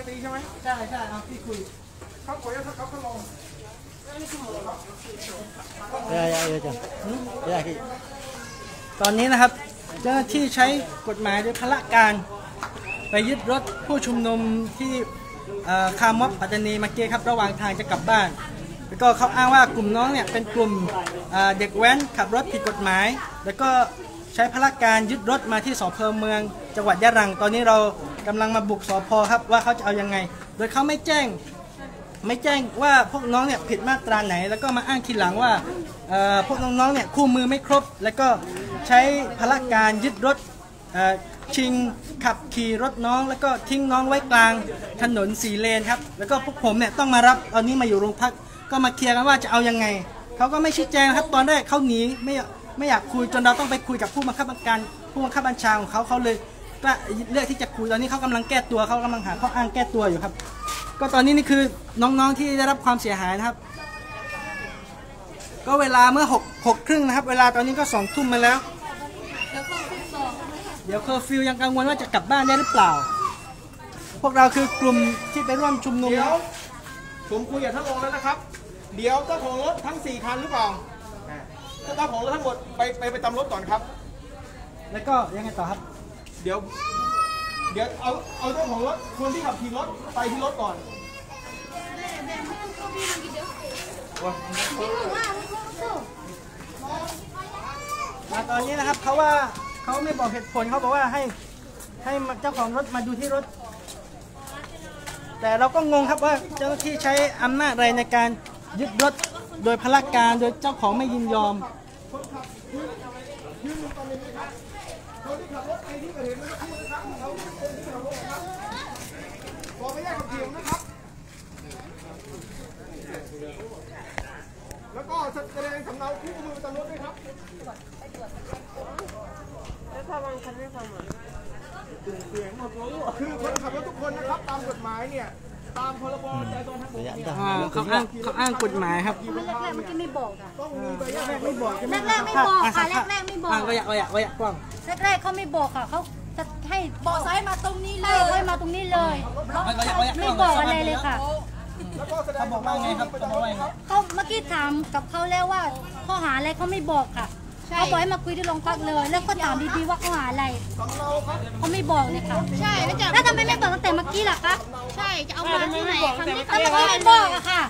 ไม่ตีใช่ไหมใช่เอาที่คุยเขาคุยแล้วเขาลงตอนนี้นะครับเจ้าหน้าที่ใช้กฎหมายโดยพละการไปยึดรถผู้ชุมนุมที่คาร์ม็อบปัตตานีเมื่อกี้ครับระหว่างทางจะกลับบ้านแล้วก็เขาอ้างว่ากลุ่มน้องเนี่ยเป็นกลุ่มเด็กแว้นขับรถผิดกฎหมายแล้วก็ใช้พละการยึดรถมาที่สพเมืองจังหวัดยะรังตอนนี้เรากำลังมาบุกสพครับว่าเขาจะเอายังไงโดยเขาไม่แจ้งว่าพวกน้องเนี่ยผิดมาตราไหนแล้วก็มาอ้างทีหลังว่าพวกน้องๆเนี่ยคู่มือไม่ครบแล้วก็ใช้พละการยึดรถชิงขับขี่รถน้องแล้วก็ทิ้งน้องไว้กลางถนน4 เลนครับแล้วก็พวกผมเนี่ยต้องมารับตอนนี้มาอยู่โรงพักก็มาเคลียร์กันว่าจะเอายังไงเขาก็ไม่ชี้แจงครับตอนแรกเขาหนีไม่อยากคุยจนเราต้องไปคุยกับผู้บังคับบัญชาของเขาเลยก็เลือกที่จะคุยตอนนี้เขากำลังแก้ตัวเขากำลังหาข้ออ้างแก้ตัวอยู่ครับก็ตอนนี้นี่คือน้องๆที่ได้รับความเสียหายนะครับก็เวลาเมื่อ6 ครึ่งนะครับเวลาตอนนี้ก็2 ทุ่มมาแล้วเดี๋ยวเคอร์ฟิวยังกังวลว่าจะกลับบ้านได้หรือเปล่าพวกเราคือกลุ่มที่ไปร่วมชุมนุมผมคุยกับท่านรองแล้วนะครับเดี๋ยวเจ้าของรถทั้ง4 คันหรือเปล่าเจ้าของรถทั้งหมดไปตามรถก่อนครับแล้วก็ยังไงต่อครับเดี๋ยวเอาเจ้าของรถคนที่ขับขี่รถไปที่รถก่อนตอนนี้นะครับเขาว่าเขาไม่บอกเหตุผลเขาบอกว่าให้เจ้าของรถมาดูที่รถแต่เราก็งงครับว่าเจ้าหน้าที่ใช้อำนาจอะไรในการยึดรถโดยพละการโดยเจ้าของไม่ยินยอมแล้วก็แสดงสำเนาคู่มือตำรวจด้วยครับแล้วถ้าบางคันไม่ทำเสียงหมดรู้คือคนขับรถทุกคนนะครับตามกฎหมายเนี่ยตามพรบจราจรทางบกเขาอ้างกฎหมายครับแรกๆเมื่อกี้ไม่บอกอ่ะต้องมีใบแรกไม่บอกแรกๆไม่บอกค่ะแรกๆไม่บอกก็อยากกว้างแรกๆเขาไม่บอกค่ะเขาจะให้บอกซ้ายมาตรงนี้เลยให้มาตรงนี้เลยไม่บอกอะไรเลยค่ะเขาบอกว่าไงครับเขาเมื่อกี้ถามกับเขาแล้วว่าข้อหาอะไรเขาไม่บอกค่ะเขาบอกให้มาคุยที่โรงพักเลยแล้วก็ถามดีๆว่าข้อหาอะไรเขาไม่บอกเลยค่ะใช่แล้วทำไมไม่บอกตั้งแต่เมื่อกี้ล่ะคะใช่จะเอามาที่ไหนคำนี้ทำไมไม่บอกอะค่ะ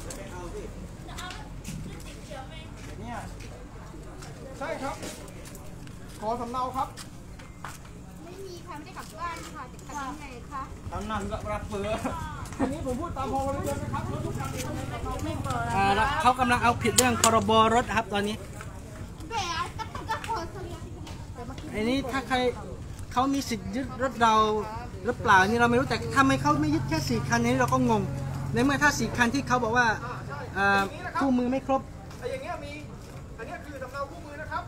ใช่ครับขอสำเนาครับไม่มีค่ะไม่ได้กลับบ้านค่ะจะกลับยังไงคะตำนานก็รับเฟืออันนี้ผมพูดตามพรบรถนะครับรถทุกคันไม่บอกเขากำลังเอาผิดเรื่องพรบรถครับตอนนี้อันนี้ถ้าใครเขามีสิทธิ์ยึดรถเราหรือเปล่านี่เราไม่รู้แต่ทำไมเขาไม่ยึดแค่4 คันนี้เราก็งงในเมื่อถ้า4 คันที่เขาบอกว่าคู่มือไม่ครบอย่างเงี้ยมีอันนี้คือสำเนาคู่มือนะครับ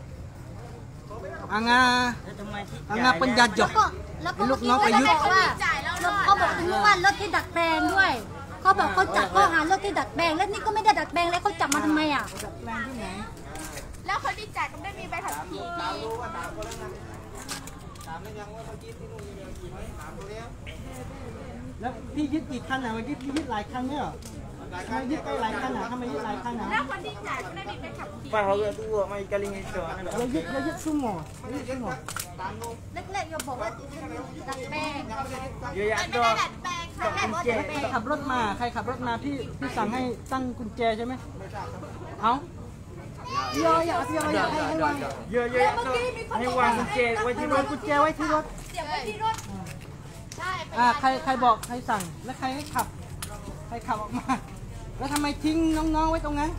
อางาปัญญาหยกลูกน้องประยุทธ์เขาบอกถึงว่ารถที่ดัดแปลงด้วยเขาบอกเขาจับข้อหารถที่ดัดแปลงแล้วนี่ก็ไม่ได้ดัดแปลงแล้วเขาจับมาทำไมอ่ะดัดแปลงที่ไหนแล้วคนที่จ่ายก็ไม่มีใบขับขี่ตามรู้ว่าตามคนแล้วนะตามแล้วยังว่าเขายึดที่นู่นมีกี่ไหมตามตัวแล้วพี่ยึดกี่คันอ่ะเมื่อกี้พี่ยึดหลายคันเนี่ยยึดไปหลายคันอ่ะทำไมยึดหลายคันอ่ะแล้วคนที่จ่ายก็ไม่มีใบขับขี่ป้าเขาจะดูว่าไม่กะลิงเฉยเรายึดซุ่มหมอแรกๆอย่าบอกว่าดัดแปลงเยอะแยะด้วยขับรถมาใครขับรถมาพี่สั่งให้ตั้งกุญแจใช่ไหมเอาเยอะให้วางเยอะให้วางกุญแจไว้ที่รถเสียบไว้ที่รถใช่ใครบอกใครสั่งแล้วใครให้ขับออกมาแล้วทำไมทิ้งน้องๆไว้ตรงนั้น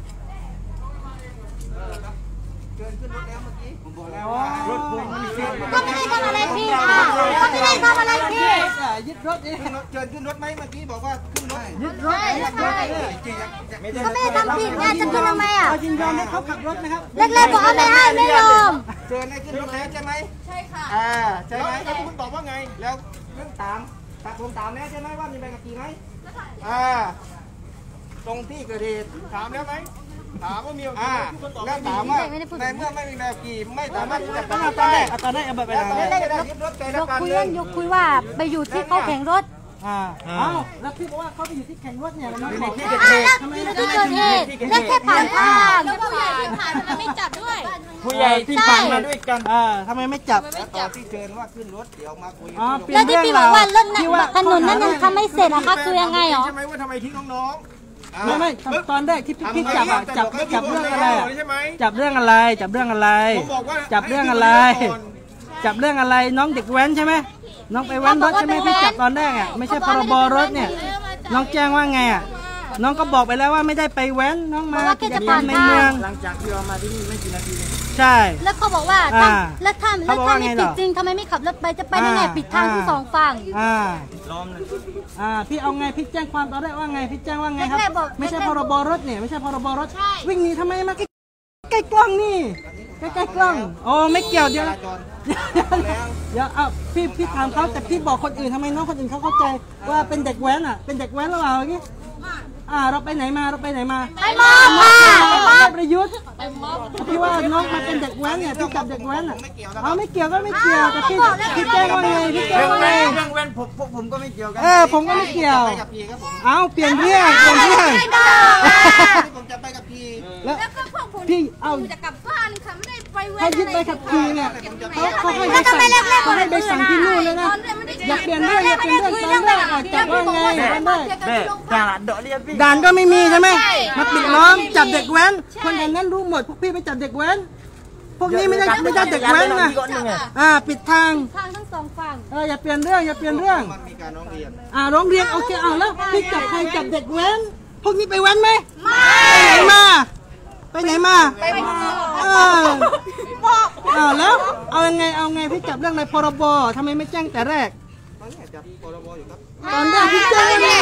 เกินขึ้นรถแล้วเมื่อกี้ผมบอกแล้วว่ารถผมก็ไม่ได้ทำอะไรพี่ก็ไม่ได้ทำอะไรพี่ยึดรถเกินขึ้นรถไหมเมื่อกี้บอกว่าขึ้นรถยึดรถก็ไม่ได้ทำผิดไงจะขึ้นทำไมอ่ะยินยอมให้เขาขับรถนะครับแรกๆบอกไม่ให้ไม่ยอมเกินให้ขึ้นรถแล้วใช่ไหมใช่ค่ะใช่ไหมแล้วคุณตอบว่าไงแล้วเรื่องตามผมถามแล้วใช่ไหมว่ามีใบขับขี่ไหมตรงที่เกิดเหตุถามแล้วไหมถามว่ามีแล้วถามว่าในเมื่อไม่มีแบบขี่ไม่สามารถจับตอนแรกเอาแบบไปแล้วยกคุยว่าไปอยู่ที่เขาแข่งรถอ้าวแล้วพี่บอกว่าเขาไปอยู่ที่แข่งรถเนี่ยแล้วน้องบอกที่เกิดเหตุแล้วแค่ผ่านทางแล้วผู้ใหญ่ที่ผ่านทำไมไม่จับด้วยผู้ใหญ่ที่ผ่านมาด้วยกันทำไมไม่จับตอนที่เชิญว่าขึ้นรถเดี๋ยวมาคุยแล้วที่พี่บอกว่ารถถนนนั้นยังทำไม่เสร็จอะคะคือยังไงหรอใช่ไหมว่าทำไมทิ้งน้องๆไม่ตอนแรกที่พี่จับอะจับเรื่องอะไรอะใช่ไหมจับเรื่องอะไรจับเรื่องอะไรผมบอกว่าจับเรื่องอะไร จับเรื่องอะไรน้องเด็กแว้นใช่ไหมน้องไปแว้นรถใช่ไหมพี่จับตอนแรกอ่ะไม่ใช่พรบรถเนี่ยน้องแจ้งว่าไงอ่ะน้องก็บอกไปแล้วว่าไม่ได้ไปแว้นน้องมากิจกรรมในเมืองหลังจากที่เรามาที่นี่ไม่กี่นาทีใช่แล้วเขาบอกว่าแล้วถ้าไม่ปิดจริงทำไมไม่ขับรถไปจะไปยังไงปิดทางทั้งสองฝั่งล้อมเลยพี่เอาไงพี่แจ้งความตอนแรกว่าไงพี่แจ้งว่าไงครับไม่ใช่พรบรถเนี่ยไม่ใช่พรบรถวิ่งหนีทำไมมาใกล้กล้องนี่ใกล้กล้องโอ้ไม่เกี่ยวเดี๋ยวพี่ถามเขาแต่พี่บอกคนอื่นทำไมน้องคนอื่นเขาเข้าใจว่าเป็นเด็กแว้นอ่ะเป็นเด็กแว้นหรือเปล่าอย่างนี้เราไปไหนมาไปมอบค่ะประยุทธ์พี่ว่าน้องมาเป็นเด็กแว้นเนี่ยพี่จับเด็กแว้นอ่ะไม่เกี่ยวก็ไม่เกี่ยวแต่พี่แจ้งว่าไงพี่แจ้งว่าไงเรื่องแว่นผมก็ไม่เกี่ยวกันผมก็ไม่เกี่ยวไปกับพี่ครับผมเปลี่ยนเรื่องผมจะไปกับพี่แล้วแล้วก็พวกผมพี่จะกลับบ้านค่ะไม่ได้ไปเว้ถ้ายึดใบขับขี่เนี่ยเขาให้ใบสั่งที่นู่นเลยนะอย่าเปลี่ยนเรื่องตอนแรกจับว่าไงตอนแรก ด่านก็ไม่มีใช่ไหมมาปิดล้อมจับเด็กแว้นคนอย่างนั้นรู้หมดพวกพี่ไปจับเด็กแว้นพวกนี้ไม่ได้เด็กแว้นนะปิดทางทั้งสองฝั่งอย่าเปลี่ยนเรื่องมันมีการร้องเรียนร้องเรียนโอเคแล้วพี่จับใครจับเด็กแว้นพวกนี้ไปแว้นไหมไม่ไปไหนมาแล้วเอาไงพี่จับเรื่องในพรบทำไมไม่แจ้งแต่แรกตอนนี้จับพรบอยู่ครับตอนแรกพี่แจ้งไง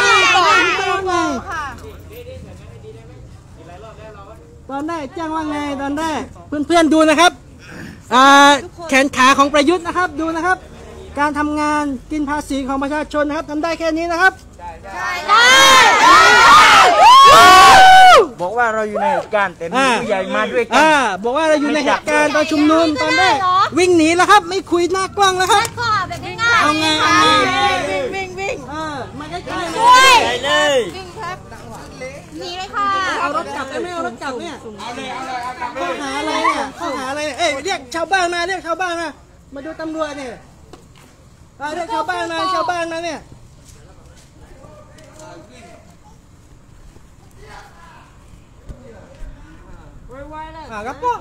ตอนแรกแจ้งว่าไงตอนแรกเพื่อนๆดูนะครับแขนขาของประยุทธ์นะครับดูนะครับการทำงานกินภาษีของประชาชนนะครับทำได้แค่นี้นะครับบอกว่าเราอยู่ในเหตุการณ์แต่มีผู้ใหญ่มาด้วยกันบอกว่าเราอยู่ในเหตุการณ์ตอนชุมนุมตอนแรกวิ่งหนีแล้วครับไม่คุยหน้ากล้องแล้วครับแบบง่ายๆเอาไงวิ่งมาใกล้ๆช่วยเลยวิ่งครับหนีเลยค่ะเอารถกลับได้ไหมเอารถกลับเนี่ยข้อหาอะไรเนี่ยเรียกชาวบ้านมามาดูตำรวจเนี่ยเรียกชาวบ้านมาเนี่ยครับปุ๊บ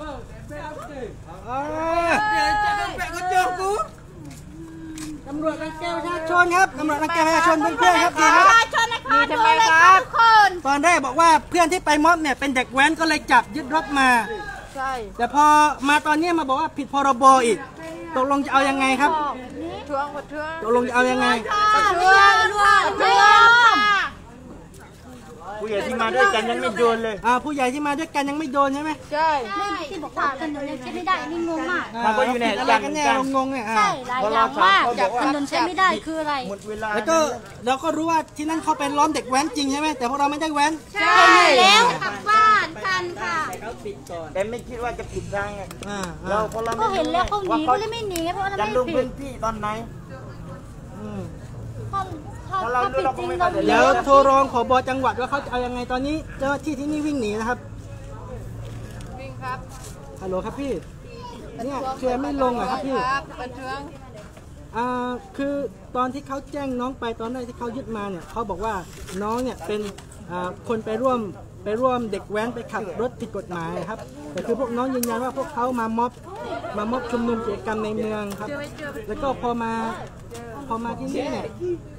ตำรวจรังแกประชาชนครับตำรวจรังแกประชาชนเพื่อนๆครับประชาชนนะคะดูเลยครับทุกคนตอนแรกบอกว่าเพื่อนที่ไปม็อบเนี่ยเป็นเด็กแว้นก็เลยจับยึดรถมาใช่แต่พอมาตอนนี้มาบอกว่าผิดพรบอีกตกลงจะเอายังไงครับตกลงจะเอายังไงผู้ใหญ่ที่มาด้วยกันยังไม่โดนเลยผู้ใหญ่ที่มาด้วยกันยังไม่โดนใช่ไหมใช่ที่บอกว่าถนนยังใช้ไม่ได้นี่งงมากก็อยู่ในอะไรกันแน่งงเนี่ยใช่หลายอย่างมากถนนใช้ไม่ได้คืออะไรแล้วก็เราก็รู้ว่าที่นั่นเขาเป็นล้อมเด็กแว้นจริงใช่ไหมแต่พวกเราไม่ได้แว้นใช่แล้วกลับบ้านทันค่ะแต่ไม่คิดว่าจะปิดทางเราก็เห็นแล้วเขาหนีก็เลยไม่หนีเพราะอะไรไม่ลงพื้นที่ตอนไหนเราปิดจริงเราเดี๋ยวโทรร้องผบ.จังหวัดว่าเขาจะเอายังไงตอนนี้เจ้าหน้าที่ที่นี่วิ่งหนีนะครับวิ่งครับฮัลโหลครับพี่เนี่ยเคลียร์ไม่ลงครับพี่คือตอนที่เขาแจ้งน้องไปตอนแรกที่เขายึดมาเนี่ยเขาบอกว่าน้องเนี่ยเป็นคนไปร่วมเด็กแว้นไปขับรถผิดกฎหมายครับแต่คือพวกน้องยืนยันว่าพวกเขามาม็อบชุมนุมกิจกรรมในเมืองครับแล้วก็พอมาที่นี่เนี่ย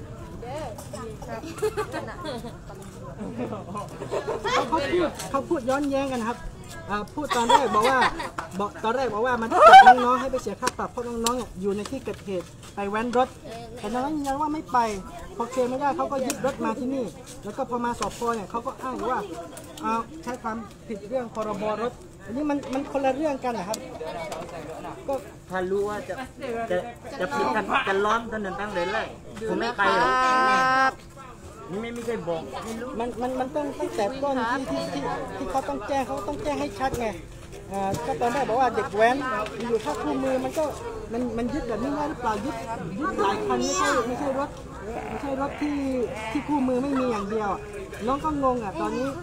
เขาพูดย้อนแย้งกันครับพูดตอนแรกบอกว่ามันจับน้องๆให้ไปเสียค่าปรับเพราะน้องๆอยู่ในที่เกิดเหตุไปแว้นรถแต่น้องยืนยันว่าไม่ไปพอเคไม่ได้เขาก็ยึดรถมาที่นี่แล้วก็พอมาสอบพเนี่ยเขาก็อ้างว่าใช้ความผิดเรื่องพรบรถอันนี้มันคนละเรื่องกันนะครับก็ถ้ารู้ว่าจะผิดกันล้อมถนนตั้งเลยเลยผมไม่ไปหรอกนี่ไม่เคยบอกไม่รู้มันต้องตั้งแต่ต้นที่เขาต้องแจ้งให้ชัดไงก็ตอนแรกบอกว่าเด็กแว้นอยู่ถ้าคู่มือมันยึดแบบนี้ได้หรือเปล่ายึดหลายคันไม่ใช่รถไม่ใช่รถที่คู่มือไม่มีอย่างเดียวอะน้องก็งงอ่ะตอนนี้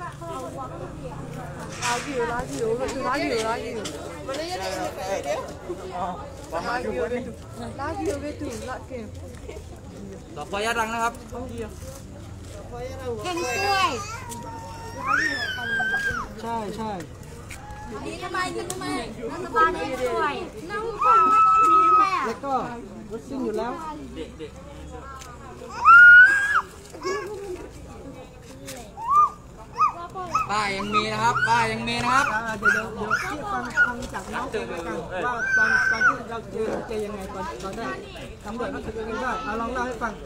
ต่อไปยารังนะครับแข่งช่วยใช่ใช่นี่ทำไมรัฐบาลแข่งช่วยน้องฟังนี่ทำไมอ่ะแล้วก็รถซิ่งอยู่แล้วป้ายังมีนะครับป้ายังมีนะครับเดี๋ยวพี่ฟังจากน้องเองแล้วกันว่าตอนที่เราเจอยังไงตอนแรกตำรวจเขาถึงยังไงได้เอาลองเล่าให้ฟัง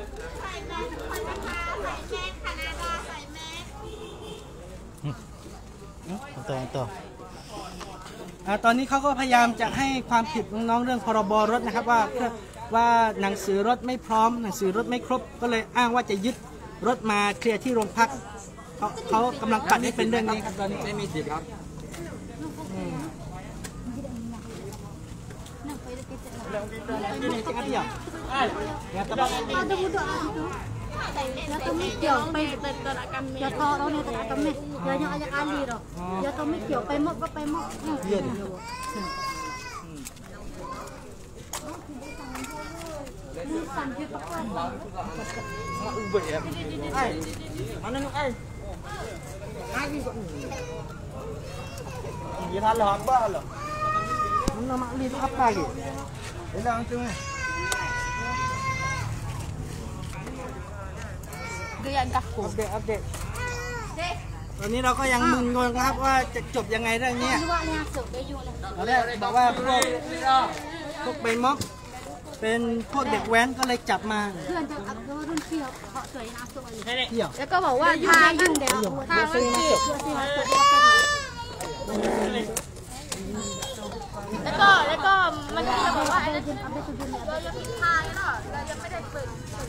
ต่อตอนนี้เขาก็พยายามจะให้ความผิดน้องๆเรื่องพรบรถนะครับว่าหนังสือรถไม่พร้อมหนังสือรถไม่ครบก็เลยอ้างว่าจะยึดรถมาเคลียร์ที่โรงพักเขากำลังปัดให้เป็นเรื่องนี้ครับตอนนี้ไม่มีสิทธิ์ครับ ini cakap dia. Ya tapi ada budak itu. Ya kami kiểu bay ya to đâu này tất cả kami. Ya yang ajak kali dah. Ya kami kiểu bay mok ke bay mok. Ya. Sampai pakai. Ubah ya. Mana ni ai? Ai kok ni? Dia salah apa lah? Mana makli tu apa ke? Hilang tu ni. Dia dah ko. Update. ตอนนี้เราก็ยังมึนงงครับว่าจะจบยังไงเรื่องนี้ตอนแรกบอกว่าพวกใบม็อกเป็นพวกเด็กแว้นก็เลยจับมาเที่ยวแล้วก็บอกว่าทางยิ่งเดียวทางมันผิดแล้วก็มันจะบอกว่าเราจะผิดทางเนาะเราจะไม่ได้เปิด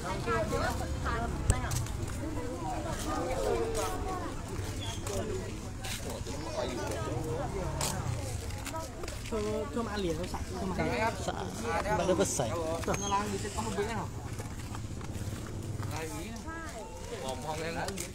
cuma alien tu sak cuma Ada besar. Nalang di situ mobilnya. Lagi. Ngomong yang lagi.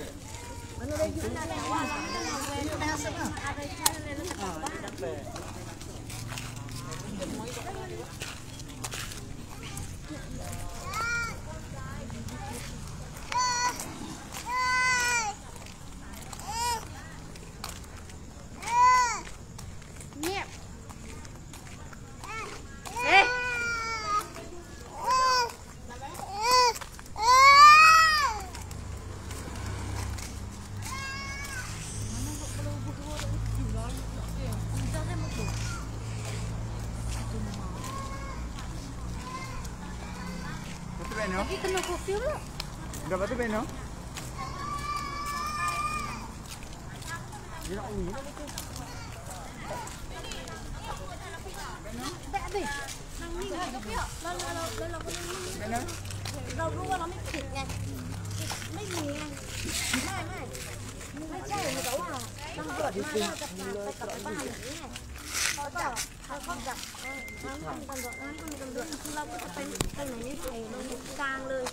Lagi kena kopi pula. Enggak batu beno. Dia nak uji. Bek habis. Nang ni enggak kopi ah.เรารู้ว่าเราไม่ผิดไงไม่มีไงไม่ใช่แต่ว่าตำรวจมาเราจะไปกลับบ้านอย่างนี้เขาจับน้ำตำรวจคือเราก็จะไปไหนไม่ไปเราอยู่กลางเลย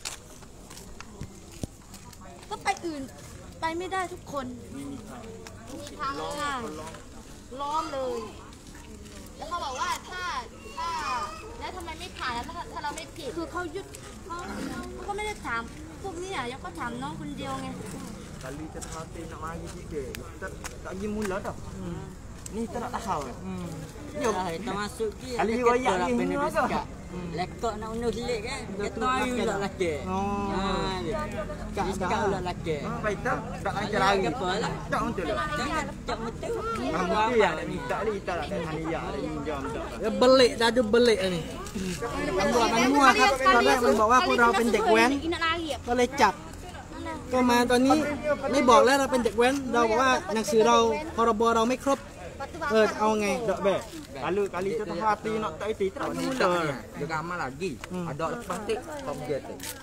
ก็ไปอื่นไปไม่ได้ทุกคนมีทางล้อมเลยแล้วเขาบอกว่าถ้าแล้วทำไมไม่ผ่านแล้วถ้าเราไม่ผิดคือเขายึดเขาก็ไม่ได้ถามพวกนี้อ่ะยังก็ถามน้องคนเดียวไง Kali kita hati nak mari sikit. Tak pergi mula dah. Ni kita nak tahu. Yo, kita masuk ki. Kali royak ni dah. Lekok nak unuh lik kan. Kita ayu lah laki. Kak ulah laki. Baik tak? Tak ajar lagi. Apa lah? Tak untuk lah. Tak betul. Mesti yang nak minta ni kita nak haniah ada pinjam tak. belik dah ada belikนี่ตำรวจมันมั่วครับตอนแรกมันบอกว่าพวกเราเป็นเด็กแว้นก็เลยจับก็มาตอนนี้ไม่บอกแล้วเราเป็นเด็กแว้นเราบอกว่าหนังสือเราพรบเราไม่ครบเอาไง Tak baik. Kali kita tahu hati nak tak itu tak mula. Dia amal lagi. Ada lepas tik kau get.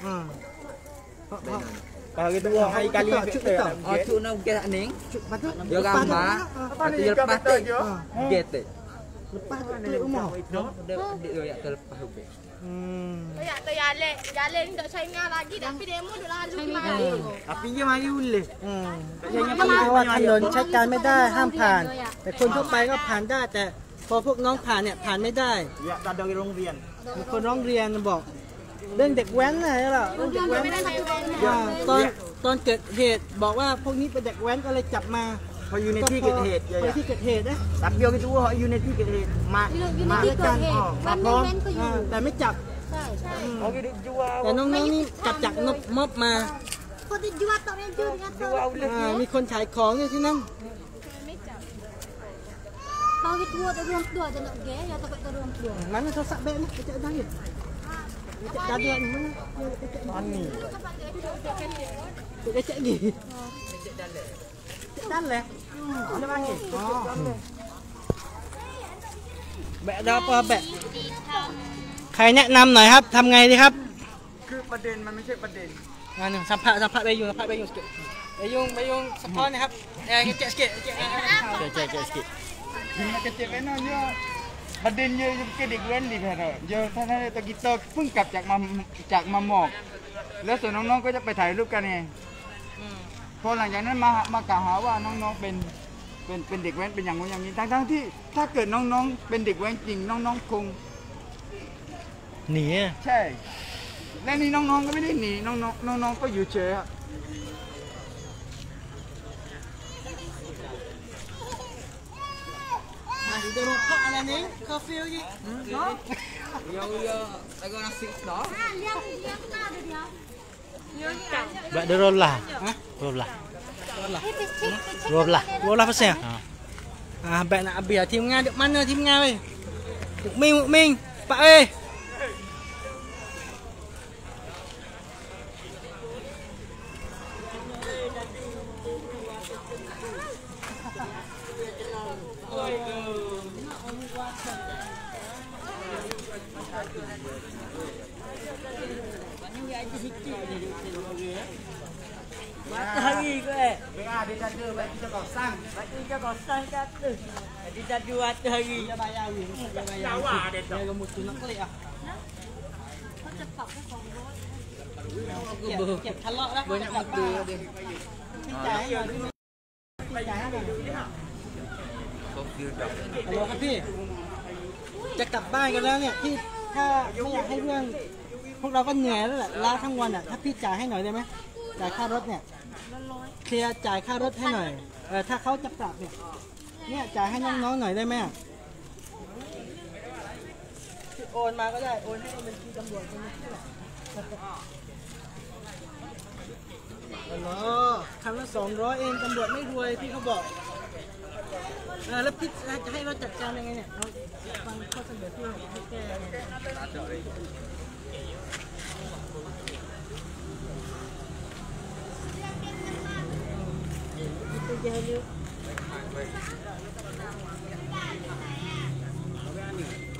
Kalau gitu hai kali kita. Oh, tu nak get aning. patut Dia gambar. Dia lepas tu get. lepas tu rumah Dia ya terlepas habis. Ya le ndak saya ngah lagi tapi demo dah lalu mari. Tapi dia mari ulih. เพราะว่าถนนใช้การไม่ได้ห้ามผ่าน แต่คนทั่วไปก็ผ่านได้ แต่พอพวกน้องผ่านเนี่ยผ่านไม่ได้ Ya tak ada orang rian. มีคนร้องเรียนบอกเรื่องเด็กแว้นอะไรล่ะเรื่องเด็กแว้นตอนเกิดเหตุบอกว่าพวกนี้เป็นเด็กแว้นก็เลยจับมา Họอยู่ในที่เกิดเหตุไปที่เกิดเหตุนะ Tapi orang itu họอยู่ในที่เกิดเหตุมาด้วยกันมาพร้อมแต่ไม่จับ Họ đi jual แต่น้องๆนี่จับจากม็อบมาคนที่jual tak boleh jual kan? jual ulih. มีคนขายของอยู่ที่นั่น Kalau kita buat ruang tua je nak gaya, ya takut ruang tua. Mana rosak beg ni? Kecek dah ni. Kecek dah dia ni mana? Ani. Kecek ni. Kecek dah le. Ada panggil.แบะดาวปอแบะใครแนะนำหน่อยครับทำไงดีครับคือประเด็นมันไม่ใช่ประเด็นงานหนึ่งสัมภาษณ์ไปยุงสกิไปยุงสะท้อนนะครับเจ๊สกิเจ๊สกิ Cuma kecil kan je. Badannya je ke dik wen di sana. Je sana kita เพิ่งกลับจากมาหมอกแล้วส่วนน้องๆก็จะไปถ่ายรูปกันไงพอหลังจากนั้นมากล่าวหาว่าน้องๆเป็นเด็กแว้นเป็นอย่างนู้นอย่างนี้ทั้งที่ถ้าเกิดน้องๆเป็นเด็กแว้นจริงน้องๆคงหนีใช่และนี่น้องๆก็ไม่ได้หนีน้องๆก็อยู่เฉยอะ Di rokok ala ni, kopi lagi. Ya, agak nasi dah. Bạn đưa roll là, roll là phát xe. Bạn nak biar team Nga được mana team Nga weh? Mukmin, Pak weh. Hari ke eh? BA dia jaga bagi kita kosong. Bagi kita kosan kata. Jadi dah 200 hari. Dia bayar weh. Dia bayar. Dia gemuk tu nak klik ah. เก็บทะเลาะแล้ว Banyak motor dia. พี่จ่ายให้หน่อยพี่จ่ายให้หน่อยฮัลโหลครับพี่จะกลับบ้านกันแล้วเนี่ยพี่ถ้าไม่อยากให้เรื่องพวกเราก็เหนื่อยแล้วแหละล้าทั้งวันอ่ะถ้าพี่จ่ายให้หน่อยได้ไหมจ่ายค่ารถเนี่ยเคลียร์จ่ายค่ารถให้หน่อยถ้าเขาจะปรับเนี่ยจ่ายให้น้องๆหน่อยได้ไหมโอนมาก็ได้โอนให้บัญชีตำรวจคนนี้แหละฮัลโหลคำละ200เองตำรวจไม่รวยพี่เขาบอกแล้วพี่จะให้เราจัดการยังไงเนี่ยเราฟังข้อเสนอที่ให้แก้itu dia